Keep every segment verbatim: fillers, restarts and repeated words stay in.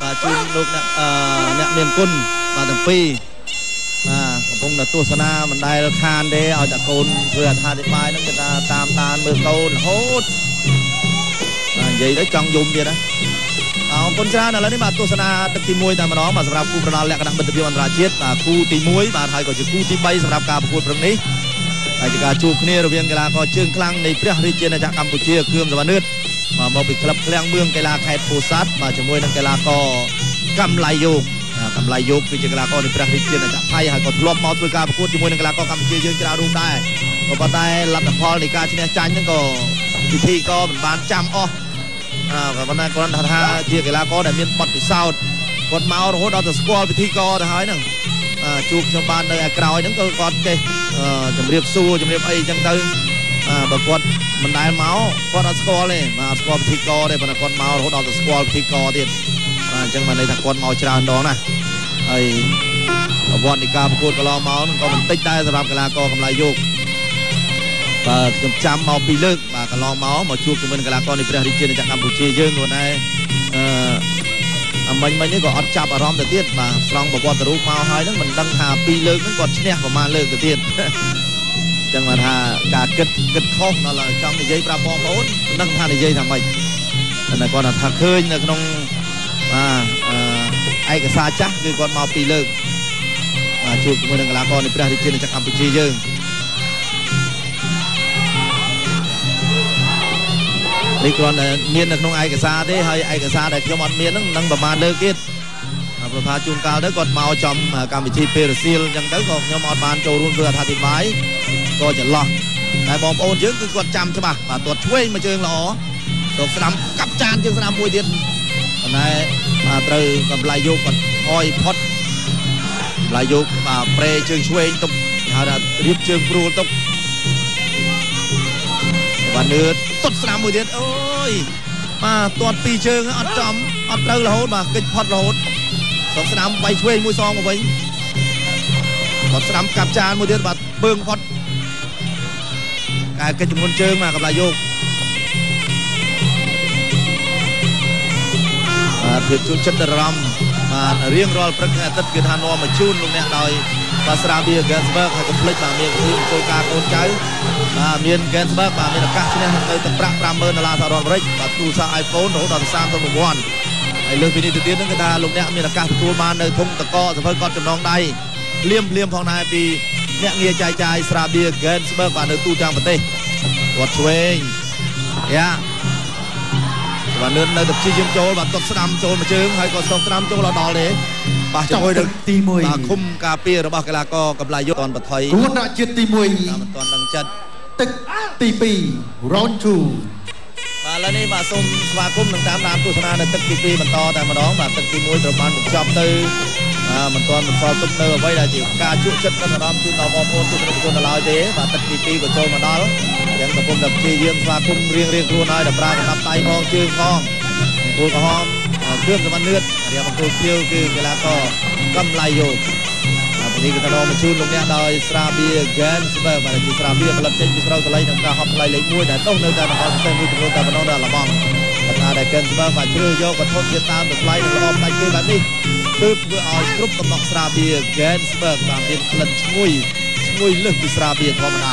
ជួនលោកអ្នកអ្នកមានគុណបាទទាំងពីរបាទកំពុងតែទស្សនាមិនដែលខានទេឲ្យតែកូនធ្វើអត្ថាធិប្បាយហ្នឹងគេថាតាមដានមើលកូនរហូតបាទនិយាយទៅចង់យំទៀតណាអរគុណច្រើនឥឡូវនេះបាទទស្សនាទឹកទីមួយតែម្ដងបាទសម្រាប់គូប្រដាល់លក្ខណៈមិត្តភាពអន្តរជាតិបាទគូទីមួយបាទហើយក៏ជាគូទីបីសម្រាប់ការប្រកួតព្រឹកនេះហើយជាការជួបគ្នារវាងកីឡាករជើងខ្លាំងនៃព្រះរាជាណាចក្រកម្ពុជាគឿមសវណ្ណឿតបាទមកពីក្លឹបឃ្លាំងមឿងកីឡាខេត្តពោធិ៍សាត់បាទជាមួយនឹងកីឡាករកំឡៃយោគកំឡៃយោគគឺជាកីឡាករនៃព្រះរាជាណាចក្រថៃហើយក៏ធ្លាប់មកធ្វើការប្រកួតជាមួយនឹងកីឡាករកម្ពុជាយើងច្រើនរូបដែរក៏ប៉ុន្តែលទ្ធផលនៃការឈ្នះចាញ់ហ្នឹងក៏ពិធីក៏មិនបានចាំអស់អើក៏ប៉ុន្តែគាត់ថាជាកីឡាករដែលមានបទពិសោធន៍គាត់មករហូតដល់ទៅស្គាល់ពិធីករទៅហើយហ្នឹងជួបខ្ញុំបាននៅឯក្រោយហ្នឹងក៏គាត់ចេះជំរាបសួរជំរាបអីចឹងទៅបើគាត់មិនដែលមកគាត់អត់ស្គាល់ទេបាទអត់ស្គាល់ពិធីករទេប៉ុន្តែគាត់មករហូតដល់ទៅស្គាល់ពិធីករទៀតបាទអញ្ចឹងបានន័យថាគាត់មកច្រើនដងណាហើយប្រវត្តិនៃការប្រកួតកន្លងមកហ្នឹងក៏មិនតិចដែរសម្រាប់កីឡាករកំឡៃយោគបាទខ្ញុំចាំមកពីរលើកបាទកន្លងមកមកជួបជាមួយនឹងកីឡាករនៃព្រះរាជាណាចក្រកម្ពុជាយើងគាត់ដែរអឺអមិញមិញនេះក៏អត់ចាប់អារម្មណ៍ទៅទៀតបាទស្រង់ប្រវត្តិរូបមកហើយហ្នឹងមិនដឹងថាពីរលើកហ្នឹងគាត់ឈ្នះប្រមាណលើកទៅទៀតចឹងមកថាការគិតគិតខុសដល់ចង់និយាយប្រាប់បងប្អូនមិនដឹងថានិយាយថាម៉េចតែគាត់ថាឃើញនៅក្នុងបាទឯកសារចាស់គឺគាត់មកពីរលើកបាទជួបជាមួយនឹងកីឡាករនៃព្រះរាជាណាចក្រកម្ពុជាយើងនេះគ្រាន់តែមាននៅក្នុងឯកសារទេហើយឯកសារដែលខ្ញុំអត់មានហ្នឹងនឹងប្រហែលលើកទៀតព្រោះថាជួនកាលទៅគាត់មកចំកម្មវិធីពេលរសៀលអញ្ចឹងទៅក៏ខ្ញុំអត់បានចូលរួមធ្វើអត្ថាធិប្បាយក៏ចន្លោះតែបងប្អូនយើងគឺគាត់ចាំច្បាស់បាទគាត់ឆ្វេងមកជើងល្អទៅស្ដាំកាប់ចានជើងស្ដាំមួយទៀតប៉ុន្តែបាទត្រូវកំឡៃយោគគាត់ហយផុតកំឡៃយោគបាទប្រេជើងឆ្វេងទុកហៅថារៀបជើងព្រួលទុកបាទនឿតទុតស្ដាំមួយទៀតអូយបាទទាត់ពីរជើងអត់ចំអត់ត្រូវរហូតបាទកិច្ចផុតរហូតគាត់ស្ដាំវាយឆ្វេងមួយសងមកវិញគាត់ស្ដាំកាប់ចានមួយទៀតបាទបឿងផុតកែកិច្ចជំងន់ជើងមកកំឡៃយោគបាទភាពជួនចិត្តអារម្មណ៍បាទរៀងរាល់ព្រឹកថ្ងៃអាទិត្យគឺថានាំមកជូនលោកអ្នកដោយបាទស្រាបៀរហ្គេនស្បឺកហើយកុំភ្លេចបាទមានវិធីអង្គុយការកូនចៅបាទមានហ្គេនស្បឺកបាទមានឱកាសឈ្នះនៅទឹកប្រាក់ ប្រាំម៉ឺន ដុល្លារសហរដ្ឋអាមេរិកបាទទូរស័ព្ទ iPhone រហូតដល់សាមសិបរង្វាន់ហើយលើសពីនេះទៅទៀតហ្នឹងគឺថាលោកអ្នកមានឱកាសទទួលបាននៅធុងតកសភៅកត់ចំណងដៃភ្លាមភ្លាមផងដែរពីអ្នកងារចាយចាយស្រាបៀរហ្គេនស្បឺកបាទនៅទូទាំងប្រទេសគាត់ឆ្វេងយ៉ាបាទនឿននៅតែព្យាយាមចូលបាទទាត់ស្ដាំចូលមួយជើងហើយក៏ស្ទងស្ដាំចូលដល់ទេបាទចូលទឹកទីមួយបាទឃុំការពាររបស់កីឡាករកំឡៃយោគតនបថុយគួរដាក់ជាតិទីមួយមិនទាន់ដឹងចិត្តទឹកទីពីរ round two បាទឥឡូវនេះបាទសូមស្វាគមន៍នឹងតាមដានទស្សនានៅទឹកទីពីរបន្តតែម្ដងបាទទឹកទីមួយត្រូវបានបញ្ចប់ទៅមិនទាន់បន្សល់ទុកនៅអ្វីដែលជាការជក់ចិត្តនិងអារម្មណ៍ជូនដល់បងប្អូនទស្សនិកជនដល់ឡើយទេបាទទឹកទីពីរក៏ចូលមកដល់យ៉ាងកំពុងតែព្យាយាមស្វាគមន៍រៀងរៀងខ្លួនហើយដើម្បីកណ្ដាប់ដៃផងជើងផងគោលក្រហមគ្រឿងសវណ្ណឿតរៀបអង្គុយភៀវគឺកីឡាករកំឡៃយោគបាទនេះគឺទៅមកជូនលោកអ្នកដោយស្រាបៀរហ្គេនស្បឺកបាទជាស្រាបៀរផលិតចេញពីស្រូវកលៃនិងការហប់ថ្លៃលេខមួយដែលដុះនៅតែនគរផ្សេងមួយចំនួនតែប៉ុណ្ណោះដល់លបងកថាដែលហ្គេនស្បឺកបាទជ្រើសយកវត្ថុធាតុដើមថ្លៃនិងល្អផ្នែកគេបែបនេះទើបធ្វើឲ្យគ្រប់កំណត់ស្រាបៀរហ្គេនស្បឺកបានមានក្លិនឈ្ងុយឈ្ងុយលើសពីស្រាបៀរធម្មតា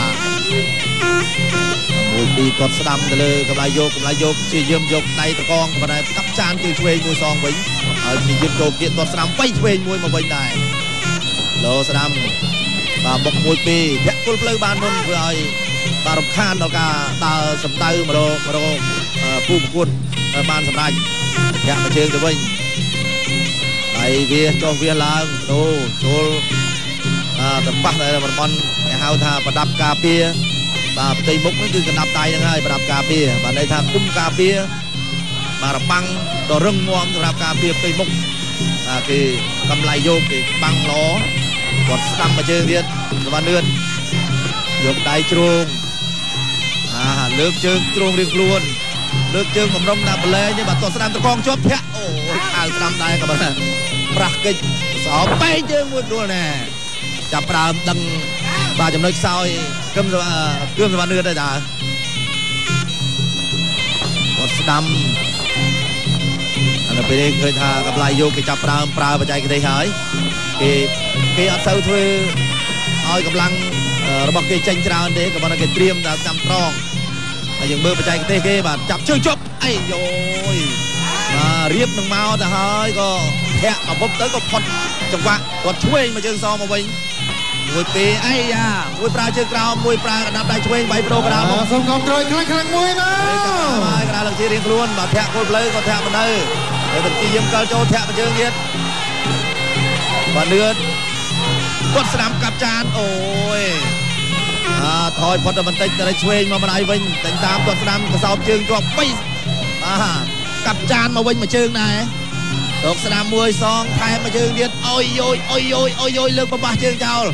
មួយពីគាត់ស្ដាំទៅលើកំឡៃយោគកំឡៃយោគជាយាមយកដៃតកងប៉ុន្តែកាប់ចានជើងឆ្វេងមួយសងវិញហើយជាយាមចូលគៀកគាត់ស្ដាំបីឆ្វេងមួយមកវិញដែរលោស្ដាំបាទបុកមួយពីរធាក់គល់ផ្លូវបានមុនធ្វើឲ្យបាទរំខានដល់ការដើរសម្ដៅមករមករគូប្រកួតបានសម្រេចធាក់មួយជើងទៅវិញហើយវាចុះវាឡើងដូរចូលទៅប៉ះនៅតំបន់គេហៅថាប្រដាប់ការពារបាទផ្ទៃមុខនេះគឺកណ្ដាប់ដៃហ្នឹងហើយប្រដាប់ការពារបាទន័យថាគុំការពារបាទរបាំងដ៏រឹងមាំសម្រាប់ការពារផ្ទៃមុខបាទគេកំឡៃយោគគេបាំងល្អគាត់ស្ដាំមកជើងទៀតសវណ្ណឿតយកដៃជ្រងអាលើកជើងជ្រងរៀងខ្លួនលើកជើងបំរុងដាក់បលែងនេះបាទតោះស្ដាំតកងជាប់ធាក់អូយខៅស្ដាំដែរក៏បាទប្រាស់កិច្ចសោបែកជើងមួយដួលណែចាប់ប្រើដឹងបាទចំណុចខ្សោយគឹមគឹមសវណ្ណឿតដែរតាគាត់ស្ដាំនៅពេលនេះឃើញថាកម្លាយយកគេចាប់ប្រើប្រើបច្ចេកទេសហើយគេគេអត់ទៅធ្វើឲ្យកម្លាំងរបស់គេចេញច្រើនទេក៏ប៉ុន្តែគេត្រៀមដល់ចាំត្រង់ហើយយើងមើលបច្ចេកទេសគេបាទចាប់ជើងជប់អីយោយបាទរៀបនឹងមកទៅហើយក៏ធាក់អពុបទៅក៏ផុតចង្វាក់គាត់ឆ្វេងមកជើងសងមកវិញមួយពីរអីយ៉ាមួយប្រើជើងក្រោមមួយប្រើកណ្ដាប់ដៃឆ្វេងបៃប្រូកណ្ដាប់មកសូមគ្រប់ត្រួយខ្លាំងខ្លាំងមួយមកហើយកណ្ដាប់លើកជារៀងខ្លួនបាទធាក់គល់ផ្លូវក៏ធាក់មិននៅហើយទៅទីយឹមកាល់ចូលធាក់មកជើងទៀតបាទលឿនគាត់ស្ដាំកាប់ចានអូយអាថយផុតទៅបន្តិចទៅឆ្វេងមកម្ដាយវិញតែតាមគាត់ស្ដាំកសោបជើងជាប់ពីបាទកាប់ចានមកវិញមួយជើងដែរតោកស្ដាំមួយសងថែមមួយជើងទៀតអុយយយអុយយយអុយយយលើកបំបះជើងចោល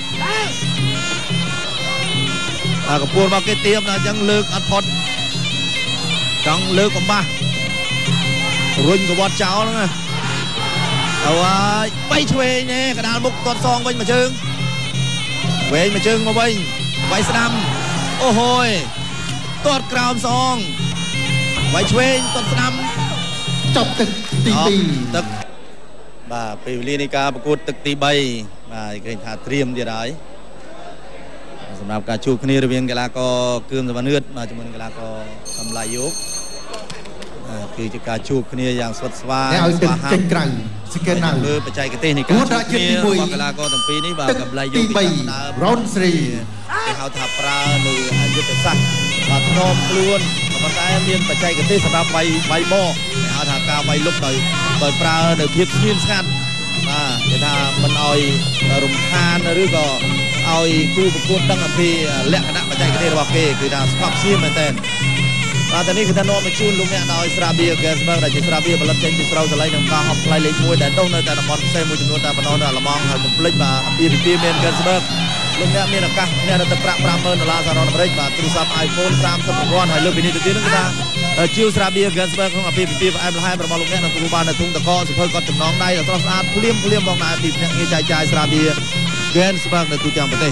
អាកពួនមកគេទៀមណាអញ្ចឹងលើកអត់ផុតចង់លើកបំបះរុញកវត្តចោលហ្នឹងណាអូយបីឆ្វេងទេកដាលមុខទាត់សងវិញមួយជើងវែងមួយជើងមកវិញវាយស្ដាំអូហូយទាត់ក្រោមសងវាយឆ្វេងទាត់ស្ដាំចប់ទឹកទីពីរទឹកបាទពេលវេលានៃការប្រកួតទឹកទីបីបាទគេថាត្រៀមទៀតហើយសម្រាប់ការជួបគ្នារវាងកីឡាករគឿមសវណ្ណឿតបាទជាមួយនឹងកីឡាករកំឡៃយកគឺជាការជួបគ្នាយ៉ាងស្វិតស្វាញឲ្យទឹកចេញក្រៅស្គែនណាលើបច្ចេកទេសនៃការជួបគ្នារបស់កីឡាករទាំងពីរនេះបាទកំឡៃយកពីដើមរ៉ុនស្រីគេហៅថាប្រើនៅយុទ្ធសាស្ត្របាទធ្នមខ្លួនប៉ុន្តែមានបច្ចេកទេសសម្រាប់វាយវាយបកគេហៅថាការវាយលុកដោយដោយប្រើនៅភាពស្ងៀមស្ងាត់បាទគេថាមិនឲ្យរំខានឬក៏ឲ្យគូប្រកួតដឹងអំពីលក្ខណៈបច្ចេកទេសរបស់គេគឺថាស្កប់ស្ងៀមមែនទែនបាទតែនេះគឺថានាំមកជូនលោកអ្នកដោយស្រាបៀហ្គេសបឺកដែលជាស្រាបៀផលិតចេញពីស្រូវសលៃនិងកោះអបផ្លៃលេខមួយដែលដុះនៅតែតំបន់ផ្សេងមួយចំនួនតែប៉ុណ្ណោះនៅអាល្លឺម៉ង់ហើយកុំភ្លេចបាទអាពាហ៍ពិពាហ៍មានហ្គេសបឺកលោកអ្នកមានឱកាសអ្នករត់ទឹកប្រាក់ ប្រាំម៉ឺនដុល្លារសហរដ្ឋអាមេរិកបាទទូរស័ព្ទ iPhone សាមសិបប្រព័ន្ធហើយលើពីនេះទៅទៀតនឹងគឺថាជាវស្រាបៀហ្គេសបឺកក្នុងអាពាហ៍ពិពាហ៍ផ្អែមល្ហែមរបស់លោកអ្នកនឹងទទួលបាននៅធុងតកសភើកត់ចំណងដៃដ៏ស្រស់ស្អាតភ្លាមភ្លាមមកដែរពីភ្នាក់ងារចែកចាយស្រាបៀហ្គេសបឺកនៅទូទាំងប្រទេស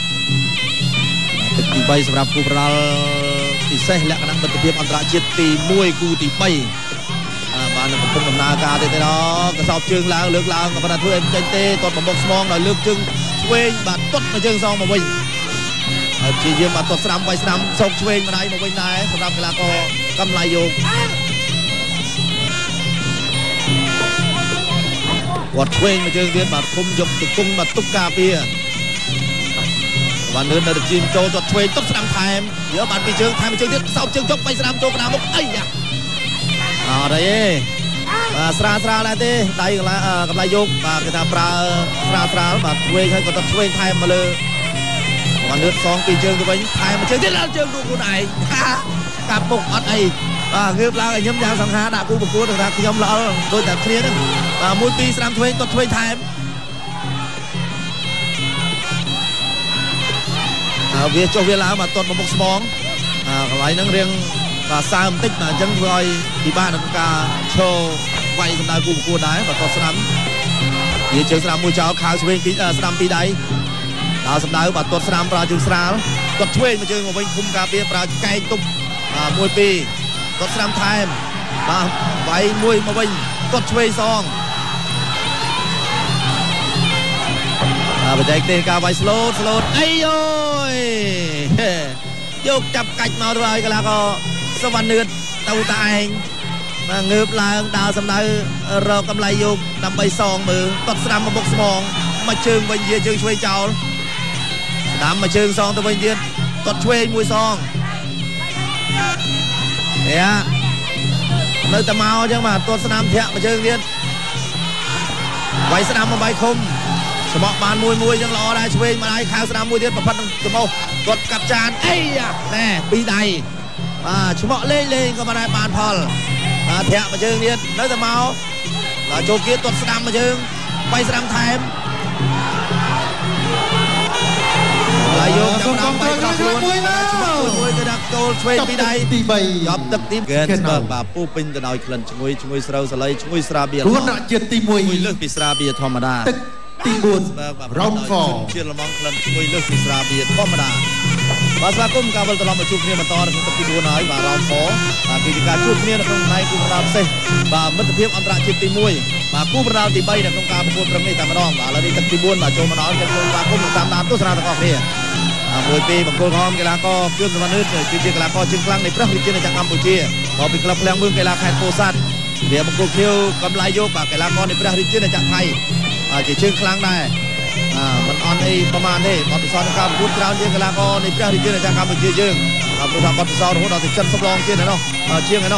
ទឹកទីបីសម្រាប់គូប្រដាល់ពិសេសលក្ខណៈមិត្តភាពអន្តរជាតិទីមួយគូទីបីបានកំពុងដំណើរការទៀតទេដល់កសោបជើងឡើងលើកឡើងក៏ប៉ុន្តែធ្វើឲ្យចេញទេទាត់បំមុខស្មងដោយលើកជើងឆ្វេងបាទទាត់មកជើងសងមកវិញហើយព្យាយាមបាទទាត់ស្ដាំវាយស្ដាំសោកឆ្វេងម្ដាយមកវិញដែរសម្រាប់កីឡាករកំឡៃយកគាត់ឆ្វេងមកជើងទៀតបាទឃុំយកទៅគង់បាទទុកការពារបានលឿននៅទៅជីមចូលទាត់ឆ្វេងទាត់ស្ដាំថែមយកបានពីជើងថែមពីជើងទៀតសោកជើងចុកវាយស្ដាំចូលកណ្ដាលមុខអីយ៉ាអត់ទេបាទស្រាលស្រាលដែរទេដៃកំឡៃយកបាទគេថាប្រើស្រាលស្រាលបាទឆ្វេងហើយក៏ទៅឆ្វេងថែមមកលើបានលឿនសងពីជើងទៅវិញថែមមកជើងទៀតឡើងជើងខ្លួនឯងកាប់មុខអត់អីបាទងើបឡើងឲ្យខ្ញុំយ៉ាងសង្ហាដាក់គូប្រកួតថាខ្ញុំល្អដូចតែគ្នាហ្នឹងបាទមួយពីរស្ដាំឆ្វេងទាត់ឆ្វេងថែមវាចុះវាឡើងមកទាត់មកមុខស្មងកន្លែងហ្នឹងរៀងបាទសើមបន្តិចបាទអញ្ចឹងធ្វើឲ្យពិបាកក្នុងការឈរវាយកម្ដៅគូប្រកួតដែរបាទទាត់ស្ដាំវាជើងស្ដាំមួយចោលខៅឆ្វេងពីស្ដាំពីដៃដល់សម្ដៅបាទទាត់ស្ដាំប្រើជើងស្រាលទាត់ឆ្វេងមកជើងមកវិញឃុំការពារប្រើកែងទប់បាទមួយពីរទាត់ស្ដាំថែមបាទវាយមួយមកវិញទាត់ឆ្វេងសងបច្ចេកទេសការវាយស្លូតស្លូតអីយោយយកចាប់កាច់មកទៅឲ្យកីឡាករសវណ្ណឿតទៅតែឯងបាទងើបឡើងដើរសម្ដៅរកកំឡៃយកដើម្បីសងមើលទាត់ស្ដាំមកមុខស្មងមកជើងវិញវាជើងឆ្វេងចោលស្ដាំមកជើងសងទៅវិញទៀតទាត់ឆ្វេងមួយសងយ៉ានៅតែមកអញ្ចឹងបាទទាត់ស្ដាំធាក់មកជើងទៀតវាយស្ដាំមកបាយឃុំច្មក់បានមួយមួយចឹងល្អដែរឆ្វេងមកដៃខៅស្ដាំមួយទៀតប្រផិតនឹងច្មោះគាត់កាប់ចានអីណែពីដៃបាទច្មក់លេងលេងក៏មិនដែរបានផលបាទធាក់មកជើងទៀតនៅតែមកដល់ចូលគៀតទាត់ស្ដាំមកជើងបាយស្ដាំថែមហើយយកចាប់ដល់បាយកោះខ្លួនមួយមួយទៅដាក់គោលឆ្វេងពីដៃទីបីយកទឹកទីហ្គេនស្បឺកបាទពុះពេញទៅដោយក្លិនឈ្ងុយឈ្ងុយស្រូវសាលីឈ្ងុយស្រាបៀររត់ជាតិទីមួយលើសពីស្រាបៀរធម្មតាទីបួនរ៉ុនហ្វជាលំងក្លិនឈ្ងុយលើសពីស្រាបៀរធម្មតាបាទស្វាគមន៍ការវិលត្រឡប់មកជួបគ្នាបន្តនៅក្នុងទឹកទីbốnហើយបាទរំពោបាទគឺជាការជួបគ្នានៅក្នុងផ្នែកគូប្រដាល់ពិសេសបាទមិត្តភាពអន្តរជាតិទីមួយបាទគូប្រដាល់ទី3នៅក្នុងការប្រកួតព្រឹកនេះតែម្ដងបាទឥឡូវនេះទឹកទី4បាទចូលមកដល់ចូលស្វាគមន៍តាមដានទស្សនាទាំងអស់គ្នាមួយពីបង្គោលក្រហមកីឡាករគឿមសវណ្ណនឿតគឺជាកីឡាករជើងខ្លាំងនៃព្រះរាជាណាចក្រកម្ពុជាមកពីក្លឹបឃ្លាំងមឿងកីឡាខេត្តពោធិ៍សាត់វាបង្គោលខៀវកំឡៃយកបាទកីឡាករនៃព្រះរាជាណាចក្រថៃជាជើងខ្លាំងដែរមិនអន់អីប្រមាណទេបទពិសោធន៍ក្នុងការប្រកួតច្រើនជាងកីឡាករនៃព្រះរាជាណាចក្រកម្ពុជាយើងបាទព្រោះថាបទពិសោធន៍រហូតដល់ទៅចិនសំឡងជាងឯនោះជាងឯនោះ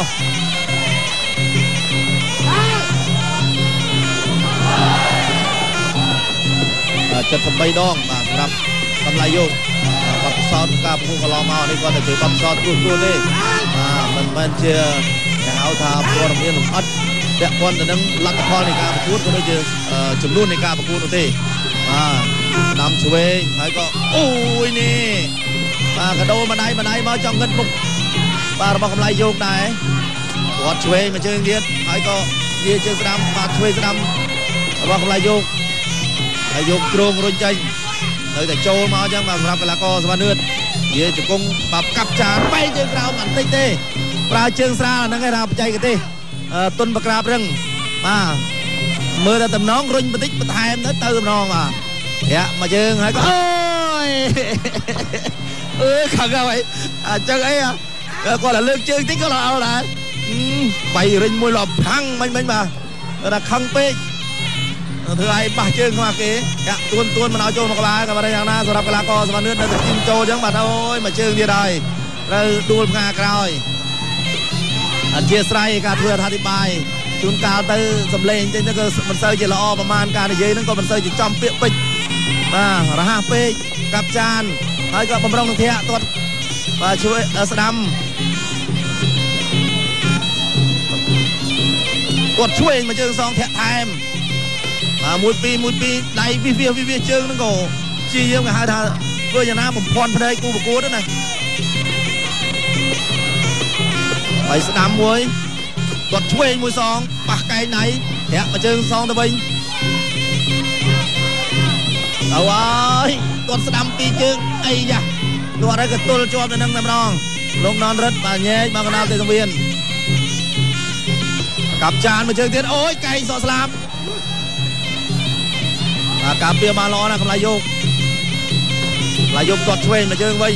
ចិនtámដងបាទសម្រាប់កំឡៃយកបទពិសោធន៍ការប្រកួតកន្លងមកនេះគាត់តែជាបទពិសោធន៍ទូទួលទេបាទមិនមែនជាគេហៅថាព័ត៌មានលម្អិតពាក់ព័ន្ធទៅនឹងលទ្ធផលនៃការប្រកួតក៏ដូចជាចំនួននៃការប្រកួតនោះទេបាទដាំឆ្វេងហើយក៏អូយនេះបាទកដោម្ដាយម្ដាយមកចង់ងឹតមុខបាទរបស់កំឡៃយកដែរគាត់ឆ្វេងមួយជើងទៀតហើយក៏វាជើងស្ដាំបាទឆ្វេងស្ដាំរបស់កំឡៃយកហើយយកជ្រងរុញចេញនៅតែចូលមកអញ្ចឹងបាទសម្រាប់កីឡាករសវណ្ណនឿតវាជង្គង់បាប់កាប់ចានបែកជើងក្រោមបន្តិចទេប្រើជើងស្រាលហ្នឹងឯងថាបច្ចេកទេសទុនបក្រាបរឹងបាទមើលតែតំណងរុញបន្តិចបន្ថែមទៅទៅតំណងបាទយ៉ាមកជើងហើយក៏អូយអើខឹងហើយអញ្ចឹងអីគាត់តែលើកជើងតិចក៏ល្អដែរបៃរិញមួយលបផាំងមិញមិញបាទគាត់ថាខឹងពេកធ្វើឲ្យបះជើងខ្វះគេកាក់ទួនទួនមិនឲ្យចូលមកក្បាលក៏មិនយ៉ាងណាសម្រាប់កីឡាករសវណ្ណនឿតនៅតែជិះចូលអញ្ចឹងបាទអូយមកជើងទៀតហើយត្រូវដួលផ្ងាក្រោយអធិស្ឋានការធ្វើអធិប្បាយជួនកាលទៅសំឡេងអញ្ចឹងទៅក៏មិនសូវជាល្អប្រហែលការនិយាយហ្នឹងក៏មិនសូវជាចំពាក្យពេចបាទរហ័សពេកកាប់ចានហើយក៏បំរុងនឹងធាក់ទាត់បាទជួយស្ដាំគាត់ឆ្វេងមកជើងសងធាក់ថែមបាទមួយពីរមួយពីរដៃវិវាវិវាជើងហ្នឹងក៏ជាយើងគេហៅថាធ្វើយ៉ាងណាបំភាន់ភ្នែកគូប្រកួតណាហើយស្ដាំមួយគាត់ឆ្វេងមួយសងប៉ះកែងដៃធាក់មកជើងសងទៅវិញទៅហើយគាត់ស្ដាំពីជើងអីយ៉ាគាត់ហើយក៏ទល់ជាប់នៅនឹងតែម្ដងលោកណនរិទ្ធបាទញែកមកកណ្ដាលទេសវៀនកាប់ចានមួយជើងទៀតអូយកែងសក់ស្លាប់បាទការពារបានល្អណាស់កំឡៃយកកំឡៃយកគាត់ឆ្វេងមកជើងវិញ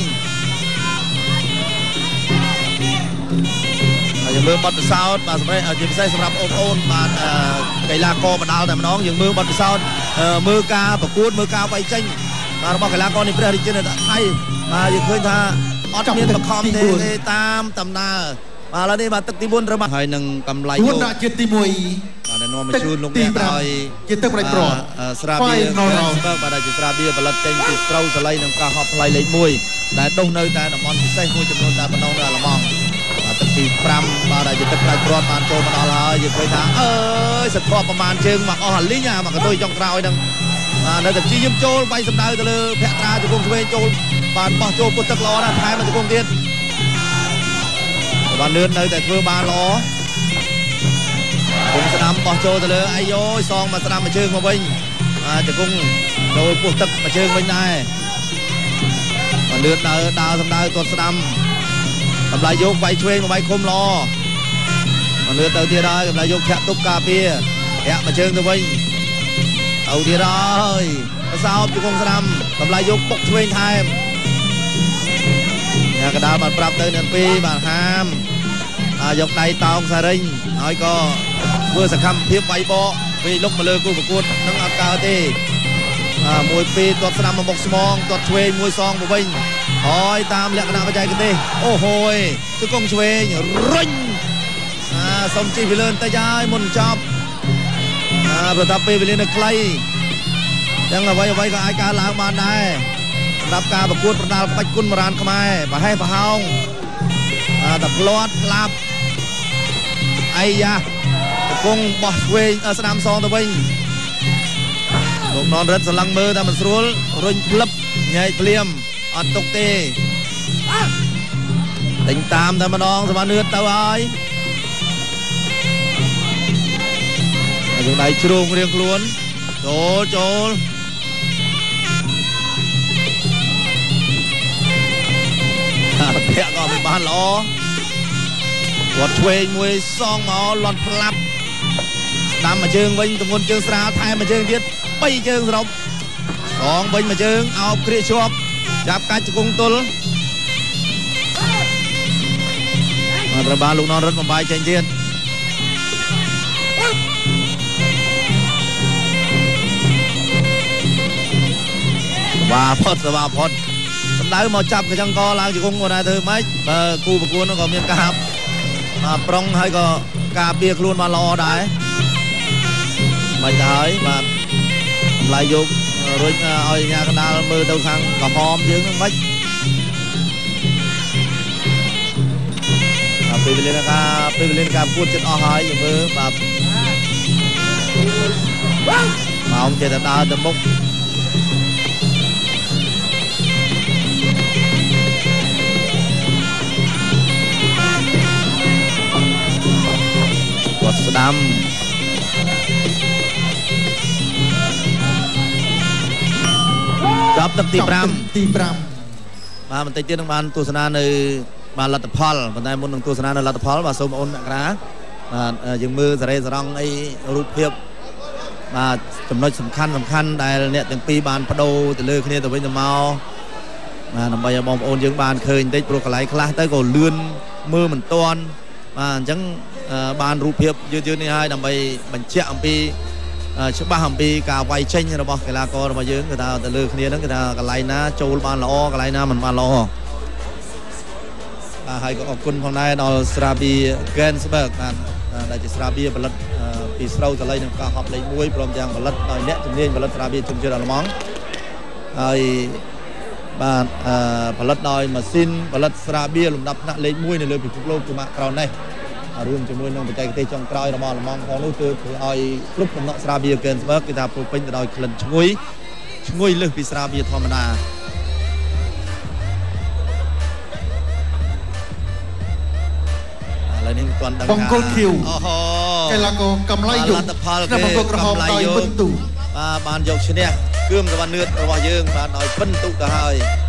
ហើយយើងមើលបទពិសោធន៍បាទសម្រាប់ជាពិសេសសម្រាប់អូនអូនបាទកីឡាករបដាល់តែម្ដងយើងមើលបទពិសោធន៍មើលការប្រកួតមើលការវាយចេញបាទរបស់កីឡាករនៃព្រះរាជាណាចក្រថៃបាទយើងឃើញថាអត់មានបខំទេតាមដំណើរបាទឥឡូវនេះបាទទឹកទីbốnត្រូវមកហើយនឹងកំឡៃយកបាទជាតិទីមួយបាទនាំមកជូនលោកអ្នកឲ្យជាទឹកប្រាច់ប្រត់ស្រាបៀរបាទជាស្រាបៀរផលិតចេញពីស្រូវសាលីនិងកាសហប់ផ្លៃលេខមួយដែលដុះនៅតែតំបន់ពិសេសមួយចំនួនតែប៉ុណ្ណោះនៅអាល្លឺម៉ង់បាទទឹកទី5បាទដែលជាទឹកប្រាច់ប្រត់បានចូលមកដល់ហើយយើងឃើញថាអើយសត្វប្រមាណជើងមកអស់អាលីងមកកន្ទុយចុងក្រោយហ្នឹងនៅតែព្យាយាមចូលវាយសម្ដៅទៅលើភក្ត្រាជង្គង់ឆ្វេងចូលបានបោះចូលពុតទឹកល្អណាស់ថែមមកជង្គង់ទៀតបានលឿននៅតែធ្វើបានល្អគង់ស្ដាំបោះចូលទៅលើអាយយសងមកស្ដាំមកជើងមកវិញជង្គង់ចូលពោះទឹកមកជើងវិញដែរបានលឿនដើរដើរសម្ដៅទាត់ស្ដាំកម្លៃយកវាយឆ្វេងមកវាយឃុំល្អបានលឿនទៅទៀតហើយកម្លៃយកធាក់ទប់ការពារធាក់មកជើងទៅវិញទៅទៀតហើយកសោបជង្គង់ស្ដាំកម្លៃយកបុកឆ្វេងថែមកដាលបានប្រាប់ទៅអ្នកពីរបានហាមយកដៃតោងសារិញហើយក៏ធ្វើសកម្មភាពវាយបកពេលលុកមកលើគូប្រកួតនឹងអត់កើតទេមួយពីរទាត់ស្ដាំមកមុខស្មងទាត់ឆ្វេងមួយសងទៅវិញហើយតាមលក្ខណៈបច្ចេកទេសអូហូយគឺកងឆ្វេងរុញសុំជីវលឿនទៅហើយមុនចប់ប្រតាប់ពេលវេលានៅខ្លីទាំងអ្វីអ្វីក៏អាចកើតឡើងបានដែរសម្រាប់ការប្រកួតប្រដាល់ក្បាច់គុនបុរាណខ្មែរប្រហែសប្រហោងតែផ្លាត់ស្លាប់អីយ៉ាកំពុងបោះឆ្វេងស្ដាំសងទៅវិញលោកណនរិទ្ធសឡឹងមើលតែមិនស្រួលរុញផ្លឹបញែកភ្លាមអត់ទុកទេដេញតាមតែម្ដងសវណ្ណនឿតទៅហើយយើងដៃជ្រងរៀងខ្លួនចូលចូលភ័ក្រក៏មិនបានល្អគាត់ឆ្វេងមួយសងមកលន់ផ្លាប់ស្ដាំមួយជើងវិញទម្ងន់ជើងស្រាលថែមមួយជើងទៀតបីជើងសរុបសងវិញមួយជើងអោបគ្រាជាប់ចាប់កាច់ជង្គង់ទល់មកត្រូវបានលោកណនរត់បំបាយចេញទៀតបាផុតបាផុតសម្ដៅមកចាប់កញ្ចឹងកឡើងជង្គង់មកដែរធ្វើម៉េចបើគូប្រកួតនោះក៏មានការបាទប្រុងហើយក៏ការពារខ្លួនបានល្អដែរមិនទៅហើយបាទម្លាយយករួចឲ្យញ៉ាកណ្ដាលមើលទៅខាងក្រហមយើងហ្នឹងមិនបាទពេលវេលាការពេលវេលាការពួតចិត្តអស់ហើយយើងមើលបាទម៉ោងចេះតែដើរទៅមុខគាត់ស្ដាំចាប់ទឹកទី5ទី5បាទបន្តិចទៀតនឹងបានទស្សនានៅបាទលទ្ធផលប៉ុន្តែមុននឹងទស្សនានៅលទ្ធផលបាទសូមអូនអ្នកក្រាបាទយើងមើលសារ៉េសារ៉ង់អីរូបភាពបាទចំណុចសំខាន់សំខាន់ដែលអ្នកទាំងពីរបានបដូរទៅលើគ្នាទៅវិញទៅមកបាទដើម្បីឲ្យបងប្អូនយើងបានឃើញបន្តិចព្រោះកន្លែងខ្លះទៅក៏លឿនមើលមិនទាន់បាទអញ្ចឹងបានរូបភាពយឺតយឺតនេះហើយដើម្បីបញ្ជាក់អំពីច្បាស់អំពីការវាយចេញរបស់កីឡាកររបស់យើងគឺថាទៅលើគ្នាហ្នឹងគឺថាកន្លែងណាចូលបានល្អកន្លែងណាមិនបានល្អបាទហើយក៏អរគុណផងដែរដល់ស្រាបៀ Gensberg បាទដែលជាស្រាបៀផលិតពីស្រូវតលៃនិងការហប់លេខមួយព្រមទាំងផលិតដោយអ្នកជំនាញផលិតស្រាបៀជំនឿអាល្លឺម៉ង់ហើយបាទផលិតដោយម៉ាស៊ីនផលិតស្រាបៀលំដាប់ថ្នាក់លេខមួយនៅលើពិភពលោកជាម៉ាក់ក្រោននេះរួមជាមួយនឹងបច្ចេកទេសចុងក្រោយរបស់អាល្លឺម៉ង់ផងនោះគឺធ្វើឲ្យគ្រប់ដំណក់ស្រាបៀ Gensberg គឺថាពោពេញទៅដោយក្លិនឈ្ងុយឈ្ងុយលើសពីស្រាបៀធម្មតាឥឡូវនេះមិនទាន់ដឹងថាបង្គោលខៀវអូហូកីឡាករកម្លាំងយុទ្ធក្នុងបង្គោលក្រហមដោយពិន្ទុបាទបានយកឈ្នះគឿមសវណ្ណនឿតរបស់យើងបាទដោយពិន្ទុទៅហើយ